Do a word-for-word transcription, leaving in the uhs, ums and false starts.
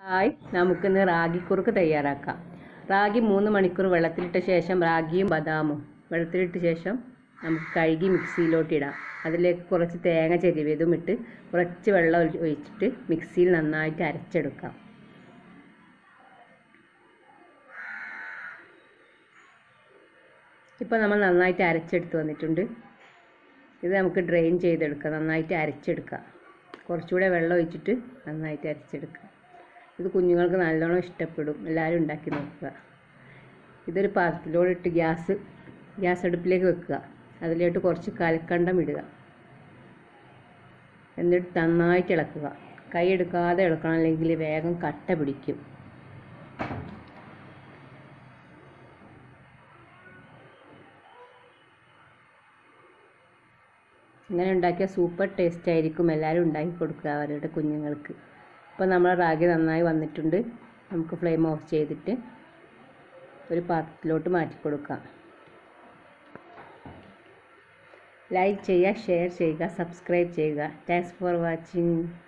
Hi, നമുക്കിന്ന് റാഗി കുറുക്ക് തയ്യാറാക്കാം. റാഗി മൂന്ന് മണിക്കൂർ വെള്ളത്തിലിട്ട ശേഷം റാഗിയും ബദാമും വെള്ളത്തിലിട്ട ശേഷം നമുക്ക് കഴുകി മിക്സിയിലോട്ട് ഇടാം. അതിലേക്ക് കുറച്ച് തേങ്ങ ചെരുവിയതും ഇട്ട് കുറച്ച് വെള്ളം ഒഴിച്ചിട്ട് മിക്സിയിൽ നന്നായിട്ട് അരച്ചെടുക്കാം. ഇപ്പോൾ നമ്മൾ നന്നായിട്ട് അരച്ചെടുത്ത് വന്നിട്ടുണ്ട്. ഇത് നമുക്ക് ഡ്രെയിൻ ചെയ്തെടുക്കാം. നന്നായിട്ട് അരച്ചെടുക്കാം. കുറച്ചുകൂടെ വെള്ളം ഒഴിച്ചിട്ട് നന്നായിട്ട് അരച്ചെടുക്കാം. ഇത് കുഞ്ഞുങ്ങൾക്ക് നല്ലോണം ഇഷ്ടപ്പെടും. എല്ലാവരും ഉണ്ടാക്കി നോക്കുക. ഇതൊരു പാത്രത്തിലോട്ട് ഗ്യാസ് ഗ്യാസ് അടുപ്പിലേക്ക് വെക്കുക. അതിലോട്ട് കുറച്ച് കൽക്കണ്ടം ഇടുക. എന്നിട്ട് നന്നായിട്ട് ഇളക്കുക. കൈ എടുക്കാതെ ഇളക്കണം, അല്ലെങ്കിൽ വേഗം കട്ട പിടിക്കും. ഇങ്ങനെ ഉണ്ടാക്കിയാൽ സൂപ്പർ ടേസ്റ്റ് ആയിരിക്കും. എല്ലാവരും ഉണ്ടാക്കി കൊടുക്കുക അവരുടെ കുഞ്ഞുങ്ങൾക്ക്. ഇപ്പോൾ നമ്മൾ റാഗി നന്നായി വന്നിട്ടുണ്ട്. നമുക്ക് ഫ്ലെയിം ഓഫ് ചെയ്തിട്ട് ഒരു പാത്രത്തിലോട്ട് മാറ്റി കൊടുക്കാം. ലൈക്ക് ചെയ്യുക, ഷെയർ ചെയ്യുക, സബ്സ്ക്രൈബ് ചെയ്യുക. Thanks for watching.